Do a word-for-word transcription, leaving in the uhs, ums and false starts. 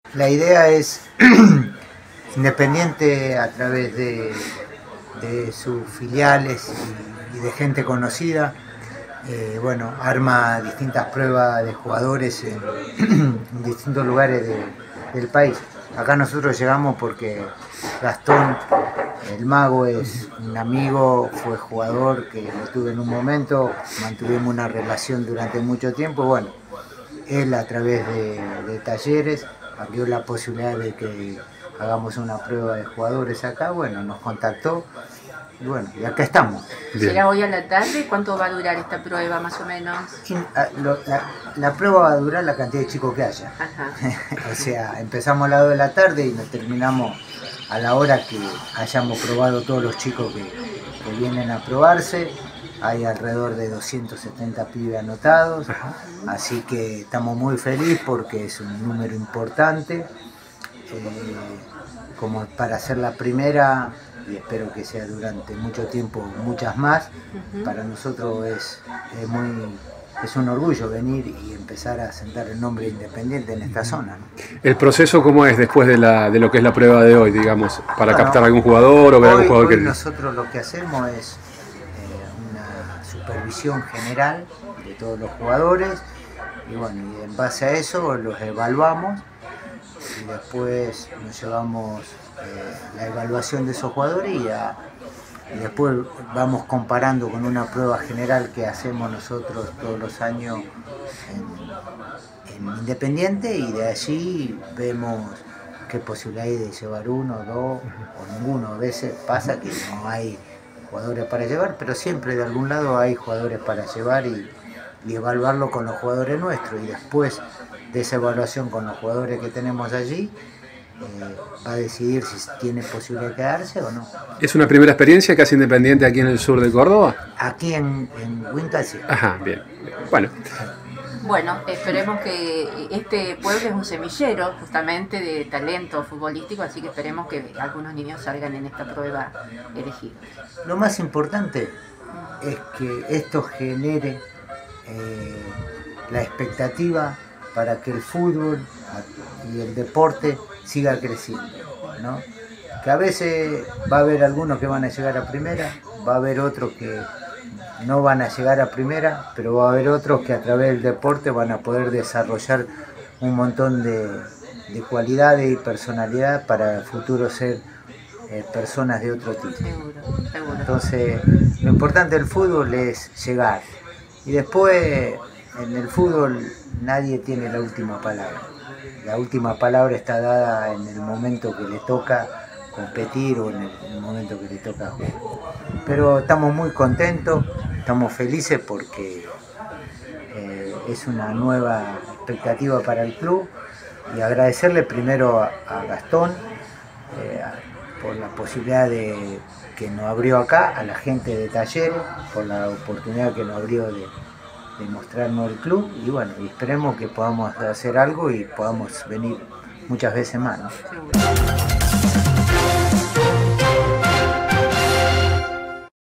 La idea es Independiente a través de, de sus filiales y, y de gente conocida, eh, bueno, arma distintas pruebas de jugadores en, en distintos lugares de, del país. Acá nosotros llegamos porque Gastón, el mago, es un amigo, fue jugador que lo tuve en un momento, mantuvimos una relación durante mucho tiempo. Bueno, él a través de, de talleres abrió la posibilidad de que hagamos una prueba de jugadores acá, bueno, nos contactó y bueno, y acá estamos. Bien. ¿Será hoy a la tarde? ¿Cuánto va a durar esta prueba más o menos? Y, a, lo, la, la prueba va a durar la cantidad de chicos que haya. Ajá. O sea, empezamos a las dos de la tarde y nos terminamos a la hora que hayamos probado todos los chicos que, que vienen a probarse. Hay alrededor de doscientos setenta pibes anotados, así que estamos muy felices porque es un número importante. Eh, como para hacer la primera, y espero que sea durante mucho tiempo muchas más, uh-huh. Para nosotros es, es, muy, es un orgullo venir y empezar a sentar el nombre Independiente en esta uh-huh. zona, ¿no? ¿El proceso cómo es después de, la, de lo que es la prueba de hoy, digamos, para bueno, captar a algún jugador o ver a algún jugador hoy que... Nosotros lo que hacemos es eh, una supervisión general de todos los jugadores y bueno, y en base a eso los evaluamos y después nos llevamos eh, la evaluación de esos jugadores y, a, y después vamos comparando con una prueba general que hacemos nosotros todos los años en, en Independiente y de allí vemos qué posibilidad hay de llevar uno, dos o ninguno. A veces pasa que no hay jugadores para llevar, pero siempre de algún lado hay jugadores para llevar y, y evaluarlo con los jugadores nuestros y después de esa evaluación con los jugadores que tenemos allí eh, va a decidir si tiene posibilidad de quedarse o no. ¿Es una primera experiencia que hace Independiente aquí en el sur de Córdoba? Aquí en, en Huinca sí. Ajá, bien. Bueno. Bueno, esperemos que este pueblo es un semillero justamente de talento futbolístico, así que esperemos que algunos niños salgan en esta prueba elegidos. Lo más importante es que esto genere eh, la expectativa para que el fútbol y el deporte siga creciendo, ¿no? Que a veces va a haber algunos que van a llegar a primera, va a haber otros que no van a llegar a primera, pero va a haber otros que a través del deporte van a poder desarrollar un montón de, de cualidades y personalidad para el futuro ser eh, personas de otro tipo. Seguro, seguro. Entonces, lo importante del fútbol es llegar. Y después, en el fútbol, nadie tiene la última palabra. La última palabra está dada en el momento que le toca competir o en el, en el momento que le toca jugar. Pero estamos muy contentos, estamos felices porque eh, es una nueva expectativa para el club y agradecerle primero a, a Gastón eh, por la posibilidad de que nos abrió acá, a la gente de Talleres, por la oportunidad que nos abrió de, de mostrarnos el club y bueno, y esperemos que podamos hacer algo y podamos venir muchas veces más, ¿no?